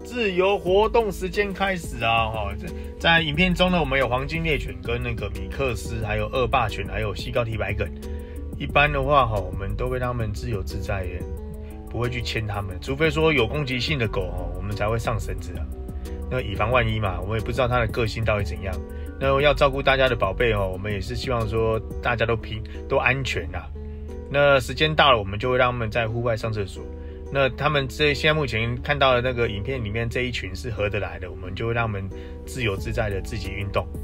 自由活动时间开始啊！在影片中呢，我们有黄金猎犬跟那个米克斯，还有恶霸犬，还有西高地白梗。一般的话我们都会让他们自由自在，不会去牵他们，除非说有攻击性的狗我们才会上绳子啊。那以防万一嘛，我们也不知道它的个性到底怎样。那要照顾大家的宝贝我们也是希望说大家都安全啦。那时间到了，我们就会让他们在户外上厕所。那他们现在目前看到的那个影片里面这一群是合得来的，我们就会让他们自由自在的自己运动。